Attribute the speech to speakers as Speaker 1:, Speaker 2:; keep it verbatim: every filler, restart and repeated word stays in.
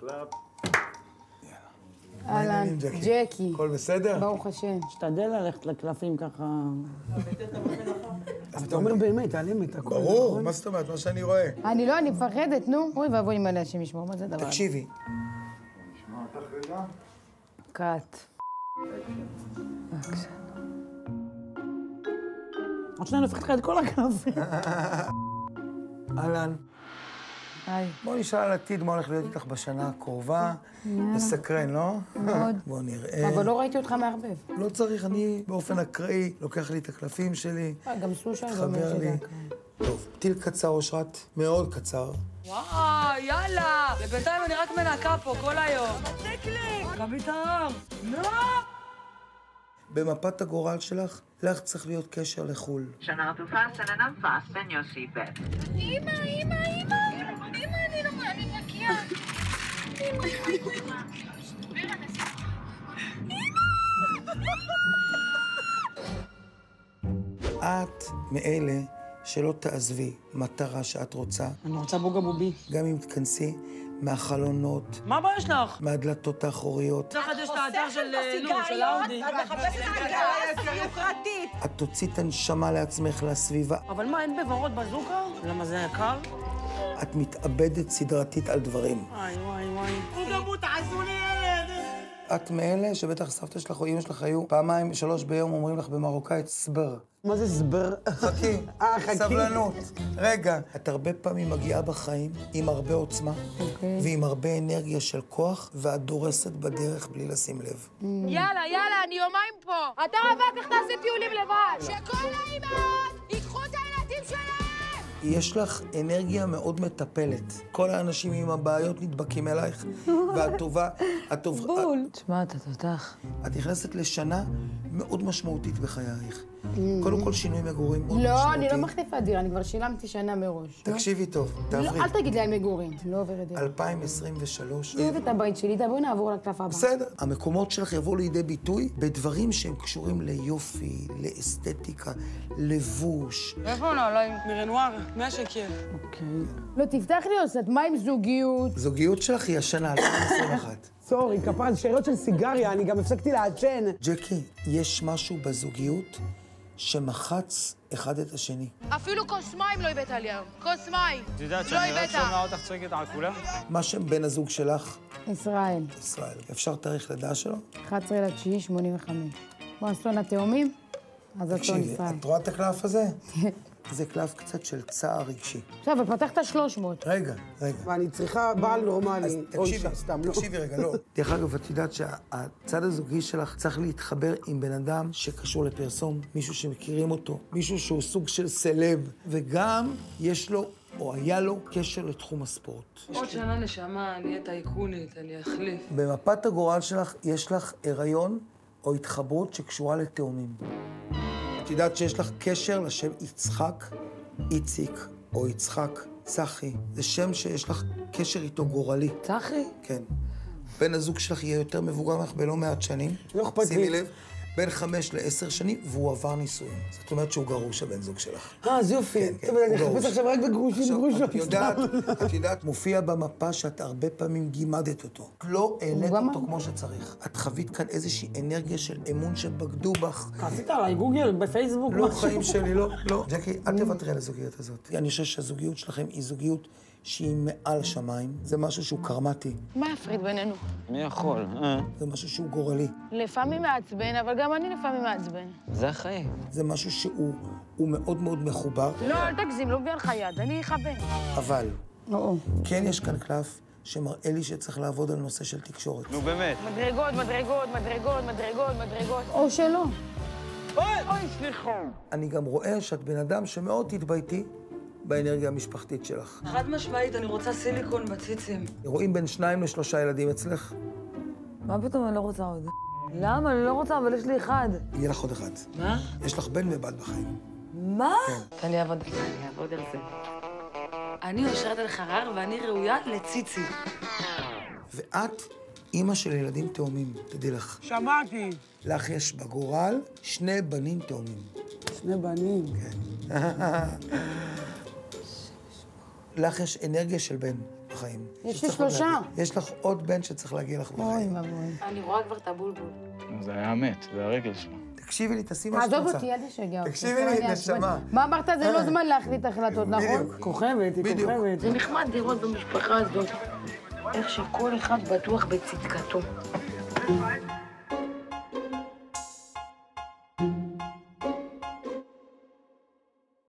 Speaker 1: קלאפ.
Speaker 2: אהלן, ג'קי.
Speaker 3: הכל בסדר?
Speaker 2: ברוך השם.
Speaker 4: שתדל ללכת לקלפים ככה.
Speaker 3: אז אתה אומר באמת, על אמת, הכל. ברור, מה זאת אומרת? מה שאני רואה.
Speaker 2: אני לא, אני מפחדת, נו. אוי ואבוי אם עליה השם ישמור, מה זה הדבר?
Speaker 3: תקשיבי.
Speaker 1: נשמע אותך רגע.
Speaker 2: קאט. בבקשה.
Speaker 4: עוד שניה נפחת לך את כל הקלפים.
Speaker 3: אהלן.
Speaker 2: היי.
Speaker 3: בוא נשאל על עתיד, מה הולך להיות איתך בשנה הקרובה. מסקרן, לא?
Speaker 2: מאוד.
Speaker 3: בוא נראה.
Speaker 2: אבל לא ראיתי אותך מערבב.
Speaker 3: לא צריך, אני באופן אקראי, לוקח לי את הקלפים שלי.
Speaker 2: גם סושה לא
Speaker 3: תחבר
Speaker 2: אומר
Speaker 3: לי.
Speaker 2: שזה
Speaker 3: טוב, טיל קצר אושרת, מאוד קצר.
Speaker 5: וואי, יאללה! ובינתיים אני רק מנקה פה כל היום. תפסיק לי! גבי את העם! לא!
Speaker 3: במפת הגורל שלך, לך צריך להיות קשר לחו"ל.
Speaker 6: שנה תופס and unfasten your seatbelt.
Speaker 7: אמא, אמא, אמא, אמא, אני לא מה, אני מגיעה.
Speaker 3: את מאלה שלא תעזבי מטרה שאת רוצה,
Speaker 4: אני רוצה בוגה בובי.
Speaker 3: גם אם תכנסי מהחלונות,
Speaker 4: מה הבעיה שלך?
Speaker 3: מהדלתות האחוריות.
Speaker 4: צריך יש את האתר של נו, של אאודי.
Speaker 5: את מחפשת סיגריה יוקרתית.
Speaker 3: את תוציא את הנשמה לעצמך, לסביבה.
Speaker 4: אבל מה, אין בוורוד בזוקה? למה זה יקר?
Speaker 3: את מתאבדת סדרתית על דברים.
Speaker 4: וואי, וואי, וואי. הוא גם תעשו לי ילד!
Speaker 3: את מאלה שבטח סבתא שלך או אמא שלך היו פעמיים, שלוש ביום אומרים לך במרוקאית סבר.
Speaker 8: מה זה סבר?
Speaker 3: חכי,
Speaker 8: אה, חכי.
Speaker 3: סבלנות. רגע, את הרבה פעמים מגיעה בחיים עם הרבה עוצמה, ועם הרבה אנרגיה של כוח, ואת דורסת בדרך בלי לשים לב.
Speaker 7: יאללה, יאללה, אני יומיים פה. אתה רווק, איך תעשה טיולים לבד? שכל האימהות ייקחו את הילדים שלהם!
Speaker 3: יש לך אנרגיה מאוד מטפלת. כל האנשים עם הבעיות נדבקים אלייך, ואת טובה, את טובה.
Speaker 2: בול. תשמע, אתה תותח.
Speaker 3: את נכנסת לשנה מאוד משמעותית בחייך. קודם כל שינוי מגורים מאוד משמעותי.
Speaker 2: לא, אני לא מחליפה דירה, אני כבר שילמתי שנה מראש.
Speaker 3: תקשיבי טוב, תעברי.
Speaker 2: לא, אל תגיד לי על מגורים, לא עוברת דירה.
Speaker 3: אלפיים עשרים ושלוש.
Speaker 2: אני אוהבת את הבית שלי, בואי נעבור לקלף הבא.
Speaker 3: בסדר. המקומות שלך יבואו לידי ביטוי בדברים שהם קשורים ליופי, לאסתטיקה, לבוש.
Speaker 5: איפה נעליים? מרנואר, מאה שקל.
Speaker 4: אוקיי.
Speaker 2: לא, תפתח לי עושה, מה עם זוגיות?
Speaker 3: זוגיות שלך היא השנה, אלפיים עשרים ואחת.
Speaker 8: סורי, כפרה, שאריות של סיגריה, אני גם הפסקתי לעשן.
Speaker 3: ג'קי, יש משהו בזוגיות שמחץ אחד את השני.
Speaker 7: אפילו כוס מים לא הבאת לי היום. כוס מים.
Speaker 9: את יודעת
Speaker 7: לא
Speaker 9: שאני רק
Speaker 7: הבאת.
Speaker 9: שומע אותך צועקת על כולם?
Speaker 3: מה שם בן הזוג שלך?
Speaker 2: ישראל,
Speaker 3: ישראל. אפשר תאריך לידה שלו?
Speaker 2: אחת עשרה לתשיעי שמונים וחמש. כמו אסון התאומים, אז אסון
Speaker 3: תקשיבי,
Speaker 2: ישראל.
Speaker 3: את רואה את הקלף הזה? זה קלף קצת של צער רגשי.
Speaker 2: עכשיו, ופתחת שלוש מאות.
Speaker 3: רגע, רגע.
Speaker 8: ואני צריכה בעל
Speaker 3: אז
Speaker 8: נורמלי. או
Speaker 3: תקשיבי,
Speaker 8: אישה, סתם, לא.
Speaker 3: תקשיבי רגע, לא. דרך אגב, את יודעת שהצד הזוגי שלך צריך להתחבר עם בן אדם שקשור לפרסום, מישהו שמכירים אותו, מישהו שהוא סוג של סלב, וגם יש לו, או היה לו, קשר לתחום הספורט.
Speaker 5: עוד שנה נשמה, אני אהיה טייקונית, אני אחליף.
Speaker 3: במפת הגורל שלך יש לך הריון או התחברות שקשורה לתאומים. את יודעת שיש לך קשר לשם יצחק, איציק או יצחק, צחי. זה שם שיש לך קשר איתו גורלי.
Speaker 2: צחי?
Speaker 3: כן. בן הזוג שלך יהיה יותר מבוגר ממך בלא מעט שנים.
Speaker 8: לא אכפת לי.
Speaker 3: שימי לב, בין חמש לעשר שנים, והוא עבר נישואים. זאת אומרת שהוא גרוש, הבן זוג שלך.
Speaker 8: אה, אז יופי.
Speaker 3: כן, כן,
Speaker 8: טוב, אני
Speaker 3: הוא
Speaker 8: אחפש
Speaker 3: גרוש.
Speaker 8: עכשיו רק בגרושים,
Speaker 3: עכשיו,
Speaker 8: גרושות.
Speaker 3: את יודעת, את יודעת, מופיע במפה שאת הרבה פעמים גימדת אותו. לא העלית
Speaker 2: גם
Speaker 3: אותו כמו שצריך. את חווית כאן איזושהי אנרגיה של אמון שבגדו בך.
Speaker 4: עשית עליי גוגל בפייסבוק?
Speaker 3: לא,
Speaker 4: משהו?
Speaker 3: חיים שלי, לא, לא. ג'קי, אל תוותרי על הזוגיות הזאת. אני חושב שהזוגיות שלכם היא זוגיות שהיא מעל שמיים. זה משהו שהוא קרמטי.
Speaker 7: מה יפריד בינינו?
Speaker 9: מי יכול? אה?
Speaker 3: זה משהו שהוא גורלי.
Speaker 7: לפעמים מעצבן, אבל גם אני לפעמים מעצבן.
Speaker 9: זה החיים.
Speaker 3: זה משהו שהוא הוא מאוד מאוד מחובר,
Speaker 7: לא, אל תגזים, לא מביא לך יד, אני אכבד.
Speaker 3: אבל
Speaker 2: או,
Speaker 3: כן יש כאן קלף שמראה לי שצריך לעבוד על נושא של תקשורת.
Speaker 9: נו באמת.
Speaker 7: מדרגות, מדרגות, מדרגות, מדרגות, מדרגות.
Speaker 2: או שלא.
Speaker 7: אוי, סליחה.
Speaker 3: אני גם רואה שאת בן אדם שמאוד תתבייתי באנרגיה המשפחתית שלך.
Speaker 5: חד משמעית, אני רוצה סיליקון בציצים.
Speaker 3: רואים בין שניים לשלושה ילדים אצלך?
Speaker 2: מה פתאום אני לא רוצה עוד? למה? אני לא רוצה, אבל יש לי אחד.
Speaker 3: יהיה לך עוד אחד.
Speaker 5: מה?
Speaker 3: יש לך בן ובת בחיים.
Speaker 2: מה?
Speaker 5: אני אעבוד על זה, אני אעבוד על זה. אני אושרת על חרר ואני ראויה לציצי.
Speaker 3: ואת אימא של ילדים תאומים, תדעי לך.
Speaker 8: שמעתי.
Speaker 3: לך יש בגורל שני בנים תאומים.
Speaker 8: שני בנים.
Speaker 3: כן. לך יש אנרגיה של בן. בחיים.
Speaker 2: יש לי
Speaker 3: שצריך עוד
Speaker 2: שלושה.
Speaker 3: להגיע. יש לך עוד בן שצריך להגיע לך
Speaker 2: אוי,
Speaker 3: בחיים.
Speaker 2: ואבוי.
Speaker 7: אני רואה כבר את הבולבול.
Speaker 9: זה היה מת, זה הרגל שלו.
Speaker 3: תקשיבי לי, תעשי מה שאת
Speaker 2: עזוב
Speaker 3: רוצה.
Speaker 2: אותי, אל תשגע אותי.
Speaker 3: תקשיבי לי, נשמה.
Speaker 2: מה אמרת? זה לא זמן להחליט החלטות, נכון?
Speaker 3: בדיוק.
Speaker 4: כוכבת, היא
Speaker 3: בדיוק.
Speaker 4: כוכבת.
Speaker 7: זה נחמד לראות במשפחה הזאת איך שכל אחד בטוח בצדקתו.